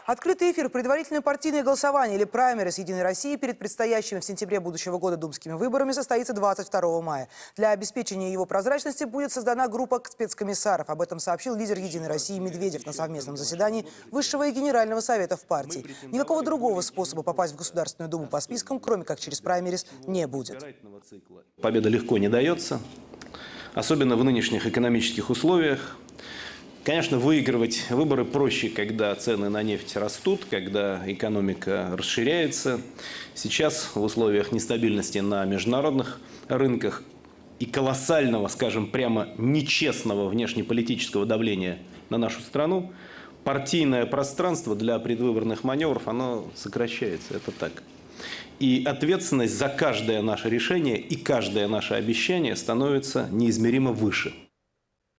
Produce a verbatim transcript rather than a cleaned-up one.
Открытый эфир, предварительное партийное голосование или праймерис «Единой России» перед предстоящими в сентябре будущего года думскими выборами состоится двадцать второго мая. Для обеспечения его прозрачности будет создана группа спецкомиссаров. Об этом сообщил лидер «Единой России» Медведев на совместном заседании Высшего и Генерального советов партии. Никакого другого способа попасть в Государственную Думу по спискам, кроме как через праймерис, не будет. Победа легко не дается, особенно в нынешних экономических условиях. Конечно, выигрывать выборы проще, когда цены на нефть растут, когда экономика расширяется. Сейчас в условиях нестабильности на международных рынках и колоссального, скажем прямо, нечестного внешнеполитического давления на нашу страну, партийное пространство для предвыборных маневров, оно сокращается, это так. И ответственность за каждое наше решение и каждое наше обещание становится неизмеримо выше.